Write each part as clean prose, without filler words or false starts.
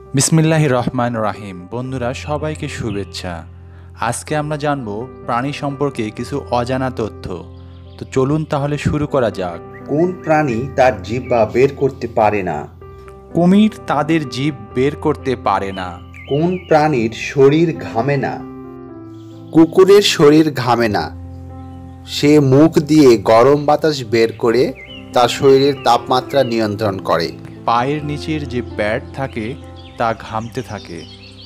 বিসমিল্লাহির রহমানির রহিম। বন্ধুরা সবাইকে শুভেচ্ছা। আজকে আমরা জানব প্রাণী সম্পর্কে কিছু অজানা তথ্য। তো চলুন তাহলে শুরু করা যাক। কোন প্রাণী তার জিহ্বা বের করতে পারে না? কুমির তাদের জিভ বের করতে পারে না। কোন প্রাণীর শরীর ঘামে না? কুকুরের শরীর ঘামে না। সে মুখ দিয়ে গরম বাতাস বের করে তার শরীরের তাপমাত্রা নিয়ন্ত্রণ করে। পায়ের নিচের যে প্যাড থাকে তা ঘামতে থাকে।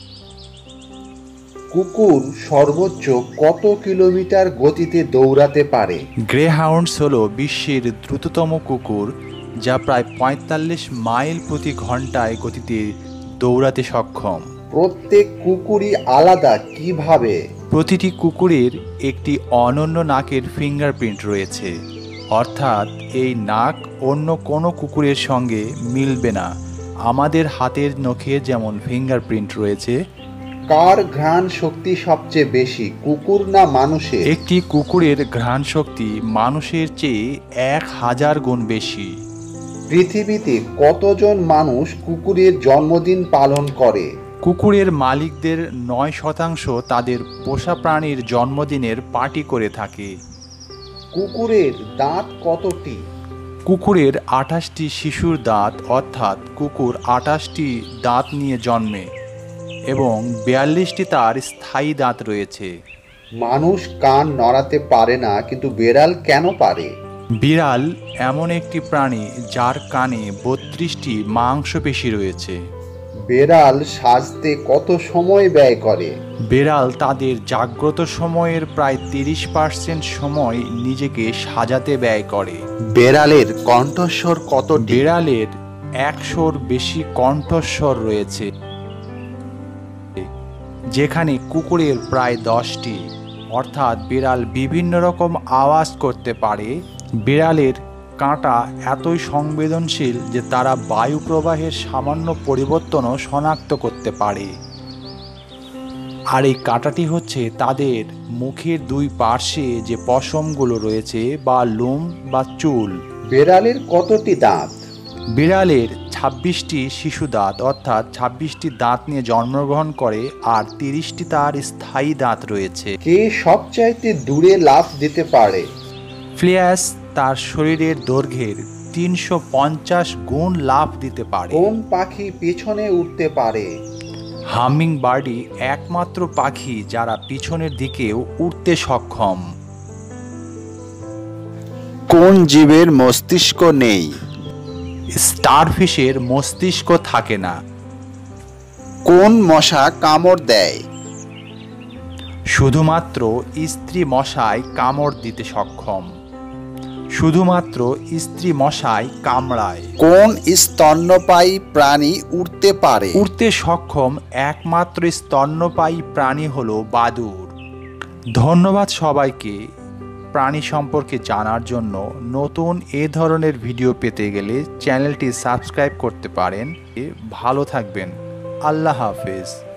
কুকুর সর্বোচ্চ কত কিলোমিটার গতিতে দৌড়াতে পারে? গ্রেহাউন্ডস হলো বিশ্বের দ্রুততম কুকুর, যা প্রায় ৪৫ মাইল প্রতি ঘন্টায় গতিতে দৌড়াতে সক্ষম। প্রত্যেক কুকুরই আলাদা কিভাবে? প্রতিটি কুকুরের একটি অনন্য নাকের ফিঙ্গারপ্রিন্ট রয়েছে, অর্থাৎ এই নাক অন্য কোনো কুকুরের সঙ্গে মিলবে না। আমাদের হাতের নখে যেমন ফিঙ্গারপ্রিন্ট রয়েছে। কার ঘ্রাণ শক্তি সবচেয়ে বেশি, কুকুর না মানুষের? একটি কুকুরের ঘ্রাণ শক্তি মানুষের চেয়ে ১,০০০ গুণ বেশি। পৃথিবীতে কতজন মানুষ কুকুরের জন্মদিন পালন করে? কুকুরের মালিকদের ৯% তাদের পোষা প্রাণীর জন্মদিনের পার্টি করে থাকে। কুকুরের দাঁত কতটি? কুকুরের ২৮টি শিশুর দাঁত, অর্থাৎ কুকুর ২৮টি দাঁত নিয়ে জন্মে এবং ৪২টি তার স্থায়ী দাঁত রয়েছে। মানুষ কান নড়াতে পারে না, কিন্তু বেড়াল কেন পারে? বিড়াল এমন একটি প্রাণী যার কানে ৩২টি মাংসপেশি রয়েছে। বেড়াল সাজতে কত সময় ব্যয় করে? বিড়াল তাদের জাগ্রত সময়ের প্রায় ৩০% সময় নিজেকে সাজাতে ব্যয় করে। বেড়ালের কণ্ঠস্বর কতটি? বিড়ালের ১০০-র বেশি কণ্ঠস্বর রয়েছে, যেখানে কুকুরের প্রায় ১০টি। অর্থাৎ বিড়াল বিভিন্ন রকম আওয়াজ করতে পারে। বিড়ালের কাঁটা এতই সংবেদনশীল যে তারা বায়ু প্রবাহের সামান্য পরিবর্তনও শনাক্ত করতে পারে। আর এই কাঁটাটি হচ্ছে তাদের মুখের দুই পার্শ্বে যে পশমগুলো রয়েছে, বা লোম বা চুল। বেড়ালের কতটি দাঁত? বিড়ালের ২৬টি শিশু দাঁত, অর্থাৎ ২৬টি দাঁত নিয়ে জন্মগ্রহণ করে, আর ৩০টি তার স্থায়ী দাঁত রয়েছে। কে সবচাইতে দূরে লাফ দিতে পারে? ফ্লিয়াস তার শরীরের দৈর্ঘ্যের ৩৫০ গুণ লাফ দিতে পারে। কোন পাখি পেছনে উঠতে পারে? হামিং বার্ডই একমাত্র পাখি যারা পিছনের দিকেও উড়তে সক্ষম। কোন জীবের মস্তিষ্ক নেই? স্টারফিশের মস্তিষ্ক থাকে না। কোন মশা কামড় দেয়? শুধুমাত্র স্ত্রী মশাই কামড় দিতে সক্ষম। শুধুমাত্র স্ত্রী মশাই কামড়ায়। কোন স্তন্যপায়ী প্রাণী উড়তে পারে? উড়তে সক্ষম একমাত্র স্তন্যপায়ী প্রাণী হলো বাদুড়। ধন্যবাদ সবাইকে। প্রাণী সম্পর্কে জানার জন্য নতুন এ ধরনের ভিডিও পেতে গেলে চ্যানেলটি সাবস্ক্রাইব করতে পারেন। ভালো থাকবেন। আল্লাহ হাফেজ।